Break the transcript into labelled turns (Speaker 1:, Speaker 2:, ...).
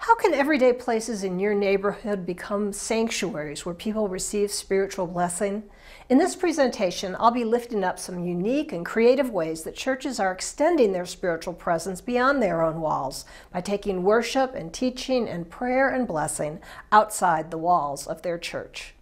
Speaker 1: How can everyday places in your neighborhood become sanctuaries where people receive spiritual blessing? In this presentation, I'll be lifting up some unique and creative ways that churches are extending their spiritual presence beyond their own walls by taking worship and teaching and prayer and blessing outside the walls of their church.